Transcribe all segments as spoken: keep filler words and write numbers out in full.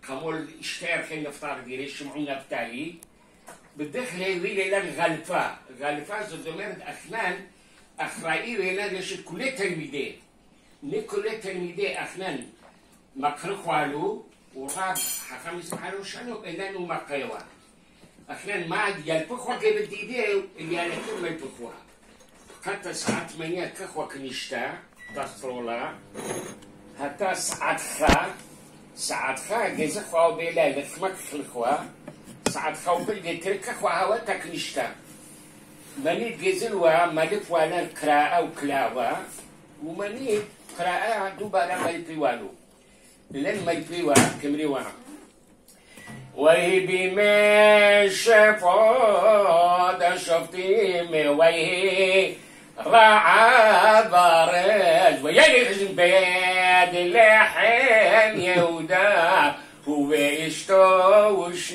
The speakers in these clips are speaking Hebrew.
كمول اشتهر خير نفطار ديالي شمعون نفتالي بالدخل هيوي ليلان غالفا غالفا زدمرد أخنان أخرائي ويلان يشد كل تلميذي نكل تلميذي أخنان مقرقوالو وراب حكم سبحانه شانو إلانو مقيوا أخنان ما يلبخوا قبل ديدي اللي على كل يلبخوا حتى ساعة ثمانية كخوا كنيشتا تصرولا حتى ساعة خا ساعة خا جزء خوا بلا لخمك خلخوا ساعة خا وبل ترك خوا هوا تكنيشتا مني جزلوا ملف وانا القراءة وكلاوا ومني قراءة دوبارا ما يبيوالو لن ما يبيوا كمريوا وهي بمشى فوضى شفتي وهي راعى بارز ويلي خزن بيد اللحم يهودا هو اشتو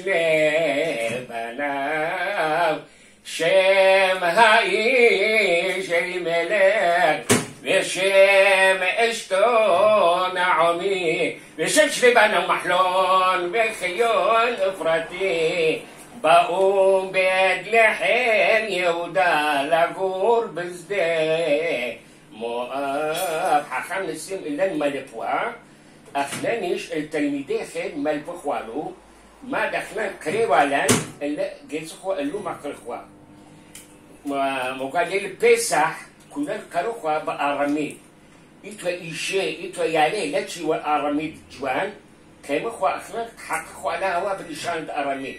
وشنبنا شم هاي شي ملك بشم اشتو نعمي بشم شلبنا محلون بخيول افراتي بقوم بيد لحم يهودا لغور بزدي مؤاب حخام نسيم إلا الملفوا أخلانيش التلميذي خير ملفخوالو ما دخلنا كريوالان إلا جيسخوا اللو مقرخوا مقالي البيسح كنا كروخوا بأرامي إتوا إيشي إتوا يالي لاتشي وأرامي جوان كيما خوا أخلان حقخوا على هوا بلشان أرامي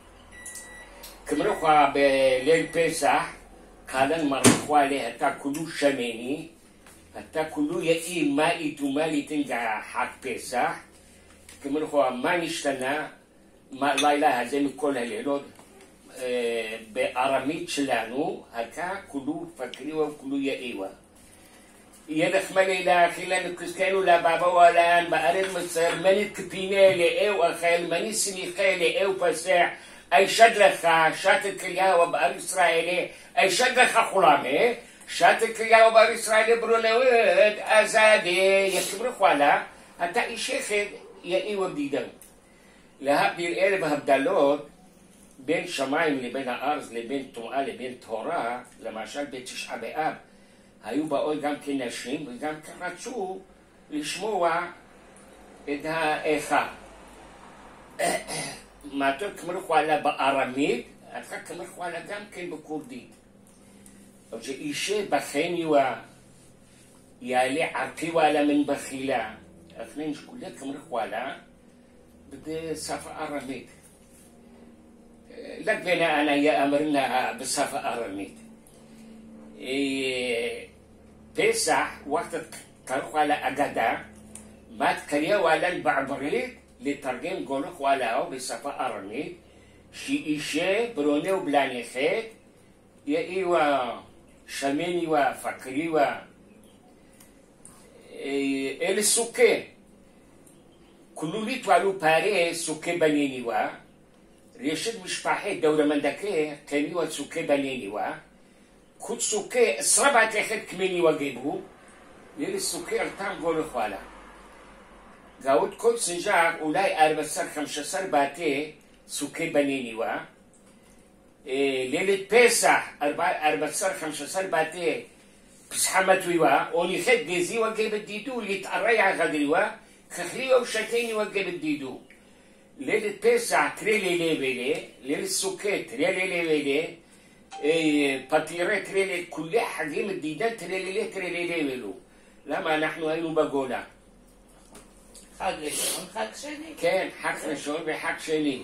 كمرخوا بليل بيسح كالن مرخوا لي حتى كلو شميني حتى كلو يأي مائي تمالي تنجا حق بيسح كمرخوا ما نشتنا ما لا إله زين كل هاليلود اه بأراميت شلانو هكا كلو فكريوا وكلو يأيوا يدخ مالي لا خلان كسكانو لا بابا ولا أن بأرد مصر مني كبينة لأيو أخيل مني سنيقة لأيو بساع أي شدلخا شاتك الياو بأر إسرائيلي أي شدلخا خلامي شاتك الياو بأر إسرائيلي برونوود أزادي يكبر خوالا حتى إيشيخ يأيوا بديدن لها بيرئي بهبدالوت بين شمايم لبين الأرض لبين طمأة لبين تورا لמשל בתשעה באב היו באות גם כנשים וגם רצו לשמוע את האיכה. מעטות כמרחו עלה בארמית, אחר כמרחו עלה גם כן בקורדית. אבל שאישה בכן יואה יעלה ערכיו עלה מן בחילה. אחרי שכולה כמרחו עלה בשפה ארמית. لكنا أنا يأمرنا بصفة أرميت بيسح وقت تروح على أجدا ما تكريا ولا البعبريت لترجم قولك ولا بصفة أرميت شيء شيء بروني وبلاني خيط يأيوا شميني وفكريوا إلى السكة كلو لي توالو باري سكة بنينيوا ريشد مشبحي دورة مندكي كانيوا سكة بنينيوا كنت سكة سربعة تخد كمينيوا جيبو ليل السكة ارتام قولو خوالا قاود كل سنجاق أولاي أربع سر خمسة سر باتي سكة بنينيوا ليلة بيسح أربع سر خمسة سر باتي بسحمتويوا أولي خد جيزيوا جيب الديدو اللي تقريع غدريوا خخليوا وشتينيوا جيب الديدو ليلة بيسع تريلي ليبيلي ليلة السكة تريلي ليبيلي بطيرة تريلي كل حجم الديدان تريلي لي تريلي ليبيلو لما نحن هينو بقولا حق رشون حق شني كان حق رشون بحق شني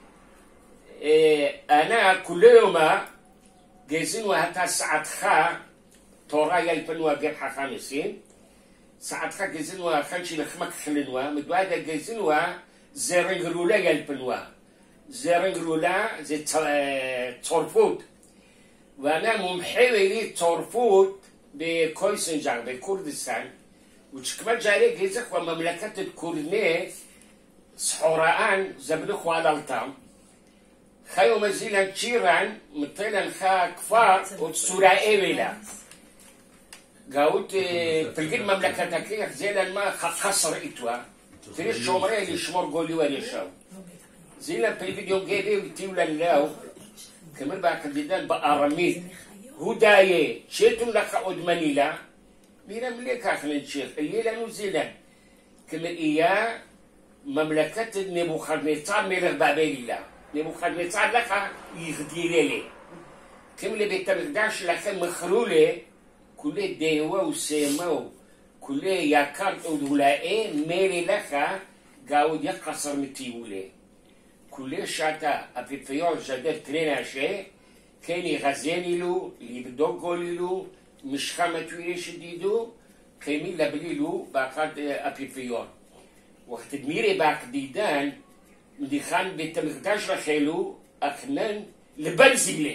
أنا كل يوم جايزين وهتا ساعة خا تورا يلبنوا جيب خمسين ساعة خا جايزين وخمشي لخمك خلنوا مدوادا جايزين زرنجرولا يلبنوا زرنجرولا زي تورفوت وانا ممحولي تورفوت بكويسنجر بكردستان وشكمل جاري جيزك ومملكة الكردنة سحوران زبدو خوالالتام خيو مزيلا تشيران مطيلا خا كفار وتسورائي ويلا قاوت تلقين مملكة كيخ زيلا ما خسر إتوا Trebuie șomre לשמור גוליו על ישב. זילה פריווידיו גבי וטיול לנו, כמר בהקדידן בארמית, הוא דאיה, שתו לך עוד מנילה, נראה מלכך ננשך, יהיה לנו זילה. כמר איה, ממלכת נבוכדנצר מלך באבלילה. נבוכדנצר לך יגדילה לי. כמר לבית המקדש שלכם מכרו לי, כולי דאווה וסיימהו, כולי יקר ודולאה, מרי לך, גאוד יקסר מטיולה. כולי שעתה, אפיפיון שדר טרנשה, כן יחזני לו, לבדוק לו, משחה מתוירי שדידו, כמי לבלילו באחד אפיפיון. ותדמירי בהקדידן, מדיחן בית המקדש רחלו, אכנן לבנזילה.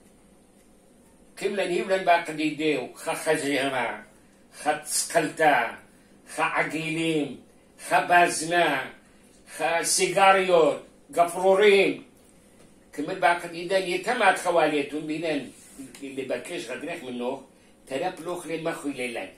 كم لنهيولن باقديديو خا خزيما خا تسقلتا خا عقيلين خا بازنا خا سيجاريوت قفرورين كمل باقديدان يتمات خواليتون بينان اللي باكيش غدريح منه تلاب لوخ لمخو ليلان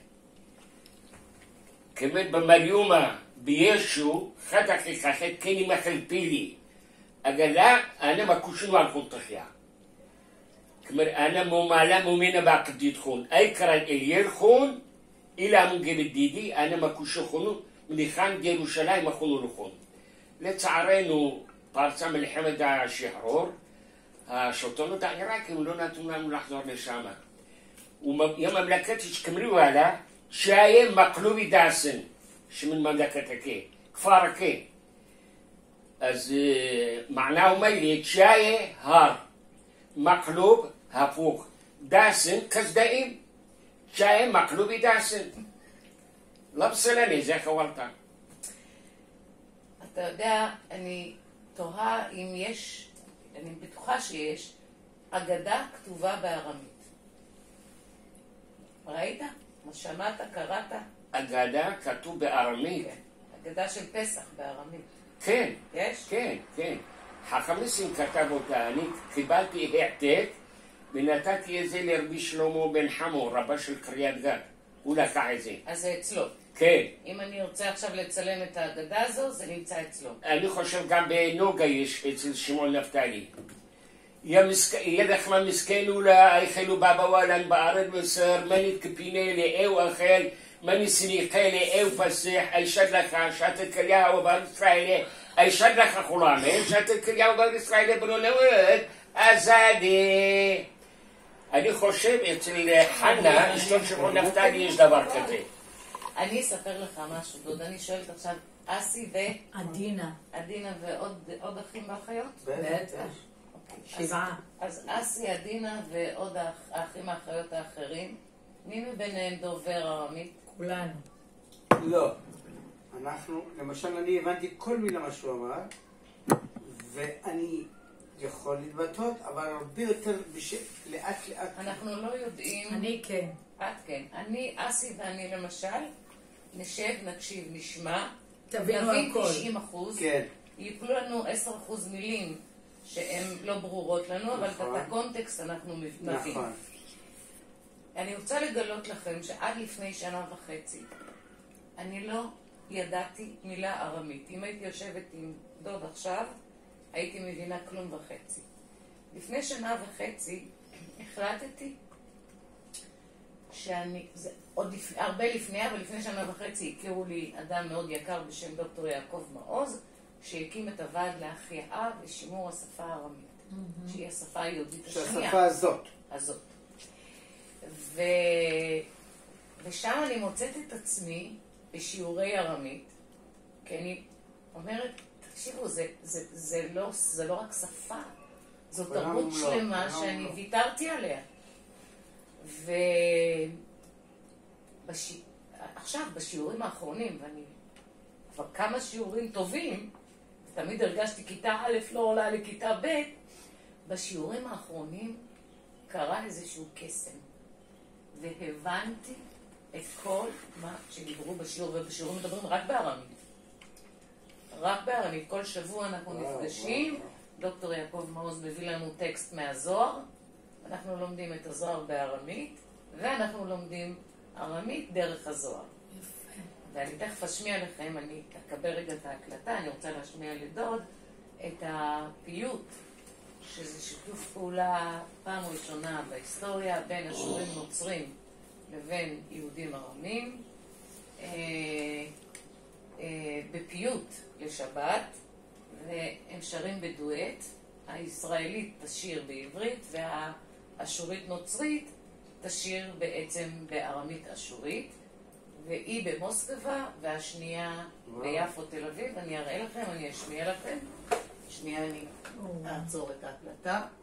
كمل بمليومة بيشو خدخي خاخد كيني مخل بيلي أقل لا أنا ما كوشنو عن خلطخيا كمر أنا ممالا ممينة باقديد خون أي كران إلير خون إلى مجيب الديدي أنا ما كوشو خونو من خان ديالو شلاي ما خونو لخون لتعرينو بارسام الحمد الشهرور شوطونو دا عراكي ولونا تونا ملاحظور لشاما ويا مملكتش كمريو هلا شاي مقلوبي داسن شمن مملكتك كفارك از معناه ميلي شاي هار مقلوب هفوق داسن كزدائم شاي مقلوبي داسن لبسلني زي خوالتا. אתה יודע, אני תוהה אם יש, אני בטוחה שיש, אגדה כתובה בארמית. ראית? מה שמעת? קראת? אגדה כתוב בארמית? כן. אגדה של פסח בארמית. כן. יש? כן, כן. חכמיסים כתב אותה, אני קיבלתי העתק ונתתי את זה לרבי שלמה בן חמו, רבה של קריית גת. הוא לקח את זה. אז זה אצלו? כן. אם אני רוצה עכשיו לצלם את האגדה הזו, זה נמצא אצלו. אני חושב גם בנוגה יש אצל שמעון נפתלי. ידך מסכן אולי, היכלו בבא וואלן בארץ וסר, מנית כפינה לאהו אכל, מני סניחה לאהו פסח, הישד לך, שתת קריהו בר ישראל, הישד לך חולמן, שתת קריהו בר ישראל ברונאות, עזדי. אני חושב אצל חנה, אשתו שמעון נפתלי יש דבר כזה. אני אספר לך משהו, דוד, אני שואלת עכשיו, אסי ו... עדינה. עדינה ועוד אחים ואחיות? בטח. שבעה. אז אסי, עדינה ועוד האחים האחיות האחרים, מי מביניהם דובר ארמית? כולנו. לא. אנחנו, למשל, אני הבנתי כל מילה מה שהוא אמר, ואני יכול להתבטאות, אבל הרבה יותר לאט לאט. אנחנו לא יודעים... אני כן. את כן. אני, אסי ואני למשל, נשב, נקשיב, נשמע, תבינו הכל. תשעים אחוז, כן. ייפלו לנו עשרה אחוז מילים שהן לא ברורות לנו, אבל את הקונטקסט אנחנו מבינים. נכון. אני רוצה לגלות לכם שעד לפני שנה וחצי, אני לא ידעתי מילה ארמית. אם הייתי יושבת עם דוד עכשיו, הייתי מבינה כלום וחצי. לפני שנה וחצי החלטתי שאני, זה עוד לפ, הרבה לפני, אבל לפני שנה וחצי הכירו לי אדם מאוד יקר בשם דוקטור יעקב מעוז, שהקים את הוועד להחייאה ושימור השפה הארמית, mm-hmm. שהיא השפה היהודית השנייה. שהשפה הזאת. הזאת. ו... ושם אני מוצאת את עצמי בשיעורי ארמית, כי אני אומרת, תקשיבו, זה, זה, זה, לא, זה לא רק שפה, זו תרבות לא, שלמה לא, שאני לא. ויתרתי עליה. ועכשיו, ובש... בשיעורים האחרונים, ואני כבר כמה שיעורים טובים, תמיד הרגשתי כיתה א' לא עולה לכיתה ב', בשיעורים האחרונים קרה איזשהו קסם, והבנתי את כל מה שדיברו בשיעור, ובשיעורים מדברים רק בארמית. רק בארמית. כל שבוע אנחנו נפגשים, דוקטור יעקב מעוז מביא לנו טקסט מהזוהר, אנחנו לומדים את הזוהר בארמית, ואנחנו לומדים ארמית דרך הזוהר. ואני תכף אשמיע לכם, אני אקבל רגע את ההקלטה, אני רוצה להשמיע לדוד את הפיוט, שזה שיתוף פעולה פעם ראשונה בהיסטוריה בין אשורים נוצרים לבין יהודים ארמים, אה, אה, בפיוט לשבת, והם שרים בדואט, הישראלית תשיר בעברית והאשורית נוצרית תשיר בעצם בארמית אשורית, והיא במוסקבה והשנייה ביפו תל אביב. אני אראה לכם, אני אשמיע לכם. שנייה אני אעצור את ההקלטה.